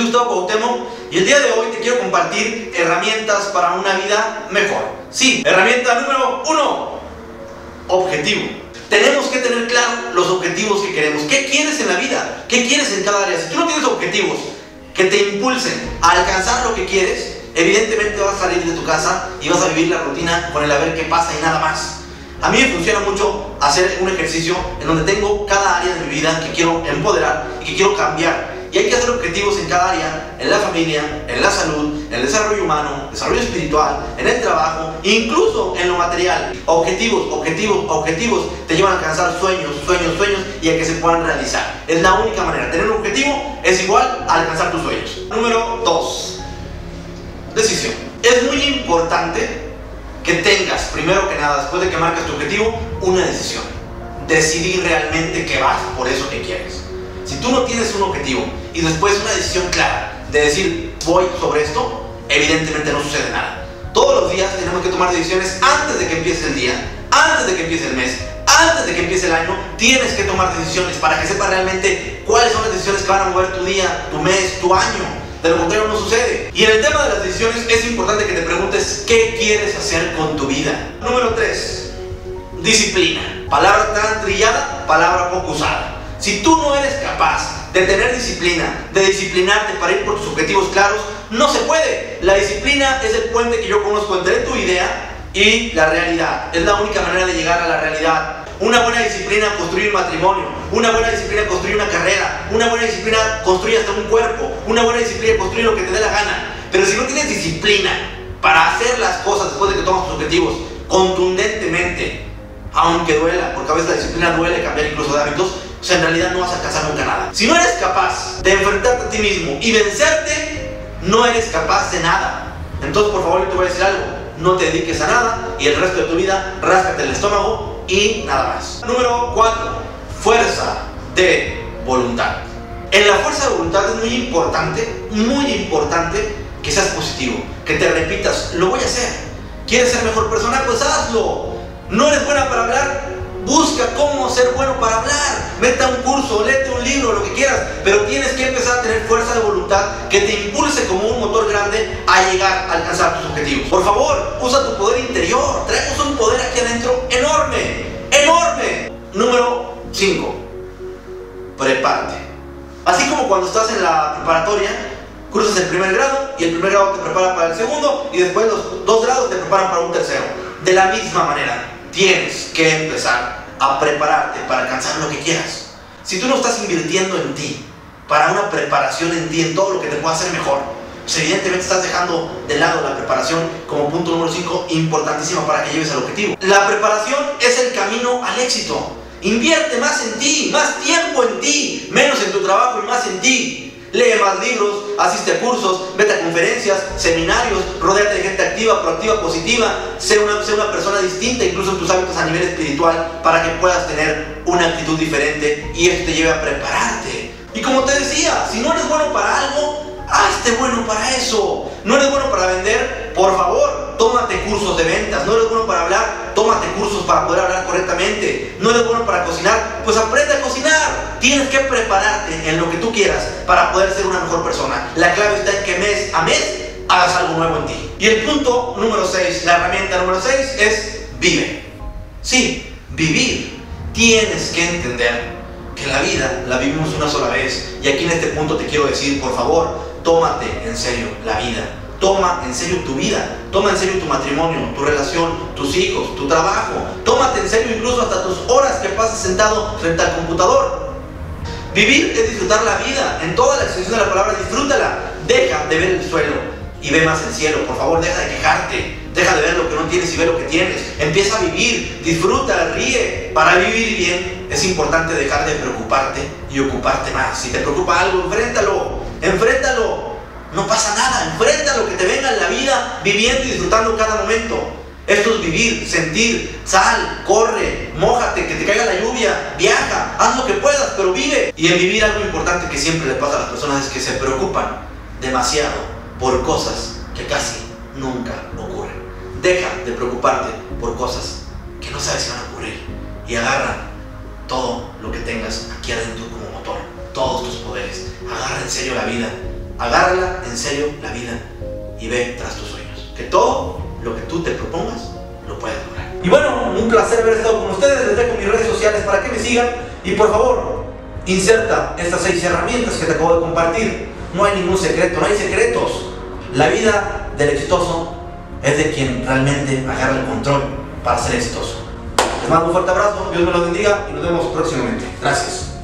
Gustavo Cuauhtémoc y el día de hoy te quiero compartir herramientas para una vida mejor. Sí, herramienta número 1, objetivo. Tenemos que tener claro los objetivos que queremos. ¿Qué quieres en la vida? ¿Qué quieres en cada área? Si tú no tienes objetivos que te impulsen a alcanzar lo que quieres, evidentemente vas a salir de tu casa y vas a vivir la rutina con el a ver qué pasa y nada más. A mí me funciona mucho hacer un ejercicio en donde tengo cada área de mi vida que quiero empoderar y que quiero cambiar. Y hay que hacer objetivos en cada área, en la familia, en la salud, en el desarrollo humano, desarrollo espiritual, en el trabajo, incluso en lo material. Objetivos, objetivos, objetivos te llevan a alcanzar sueños, sueños, sueños y a que se puedan realizar. Es la única manera. Tener un objetivo es igual a alcanzar tus sueños. Número 2, decisión. Es muy importante que tengas, primero que nada, después de que marcas tu objetivo, una decisión. Decidir realmente que vas por eso que quieres. Si tú no tienes un objetivo y después una decisión clara de decir voy sobre esto, evidentemente no sucede nada. Todos los días tenemos que tomar decisiones antes de que empiece el día, antes de que empiece el mes, antes de que empiece el año. Tienes que tomar decisiones para que sepas realmente cuáles son las decisiones que van a mover tu día, tu mes, tu año. De lo contrario no sucede. Y en el tema de las decisiones es importante que te preguntes qué quieres hacer con tu vida. Número 3, disciplina. Palabra tan trillada, palabra poco usada. Si tú no eres capaz de tener disciplina, de disciplinarte para ir por tus objetivos claros, no se puede. La disciplina es el puente que yo conozco entre tu idea y la realidad. Es la única manera de llegar a la realidad. Una buena disciplina construir un matrimonio, una buena disciplina construir una carrera, una buena disciplina construir hasta un cuerpo, una buena disciplina construir lo que te dé la gana. Pero si no tienes disciplina para hacer las cosas después de que tomas tus objetivos contundentemente, aunque duela, porque a veces la disciplina duele cambiar incluso de hábitos, o sea, en realidad no vas a alcanzar nunca nada. Si no eres capaz de enfrentarte a ti mismo y vencerte, no eres capaz de nada. Entonces, por favor, yo te voy a decir algo. No te dediques a nada y el resto de tu vida ráscate el estómago y nada más. Número 4, fuerza de voluntad. En la fuerza de voluntad es muy importante que seas positivo, que te repitas, lo voy a hacer. ¿Quieres ser mejor persona? Pues hazlo. ¿No eres buena para hablar? Busca cómo ser bueno para hablar. Vete a un curso, léete un libro, lo que quieras. Pero tienes que empezar a tener fuerza de voluntad que te impulse como un motor grande a llegar a alcanzar tus objetivos. Por favor, usa tu poder interior. Traemos un poder aquí adentro enorme, enorme. Número 5, prepárate. Así como cuando estás en la preparatoria, cruzas el primer grado y el primer grado te prepara para el segundo y después los 2 grados te preparan para un tercero. De la misma manera, tienes que empezar a prepararte para alcanzar lo que quieras. Si tú no estás invirtiendo en ti, para una preparación en ti, en todo lo que te pueda hacer mejor, pues evidentemente estás dejando de lado la preparación como punto número 5, importantísima para que llegues al objetivo. La preparación es el camino al éxito. Invierte más en ti, más tiempo en ti, menos en tu trabajo y más en ti. Lee más libros, asiste a cursos, vete a conferencias, seminarios, rodéate de gente activa, proactiva, positiva. Sé una persona distinta incluso en tus hábitos a nivel espiritual para que puedas tener una actitud diferente y esto te lleve a prepararte. Y como te decía, si no eres bueno para algo, hazte bueno para eso. No eres bueno para vender, por favor, tómate cursos de ventas. No eres bueno para hablar, tómate cursos para poder hablar correctamente. No eres bueno para cocinar, pues aprende a cocinar. Tienes que prepararte en lo que tú quieras para poder ser una mejor persona. La clave está en que mes a mes hagas algo nuevo en ti. Y el punto número 6, la herramienta número 6 es vive. Sí, vivir. Tienes que entender que la vida la vivimos una sola vez. Y aquí en este punto te quiero decir, por favor, tómate en serio la vida. Toma en serio tu vida, toma en serio tu matrimonio, tu relación, tus hijos, tu trabajo. Tómate en serio incluso hasta tus horas que pasas sentado frente al computador. Vivir es disfrutar la vida, en toda la extensión de la palabra, disfrútala. Deja de ver el suelo y ve más el cielo. Por favor, deja de quejarte, deja de ver lo que no tienes y ve lo que tienes. Empieza a vivir, disfruta, ríe. Para vivir bien es importante dejar de preocuparte y ocuparte más. Si te preocupa algo, enfréntalo, enfréntalo. No pasa nada, enfrenta lo que te venga en la vida, viviendo y disfrutando cada momento. Esto es vivir, sentir, sal, corre, mójate, que te caiga la lluvia, viaja, haz lo que puedas, pero vive. Y en vivir algo importante que siempre le pasa a las personas es que se preocupan demasiado por cosas que casi nunca ocurren. Deja de preocuparte por cosas que no sabes si van a ocurrir y agarra todo lo que tengas aquí adentro como motor, todos tus poderes. Agarra en serio la vida agárrala en serio la vida y ve tras tus sueños. Que todo lo que tú te propongas lo puedes lograr. Y bueno, un placer haber estado con ustedes. Les dejo mis redes sociales para que me sigan. Y por favor, inserta estas 6 herramientas que te acabo de compartir. No hay ningún secreto, no hay secretos. La vida del exitoso es de quien realmente agarra el control para ser exitoso. Les mando un fuerte abrazo, Dios me los bendiga y nos vemos próximamente. Gracias.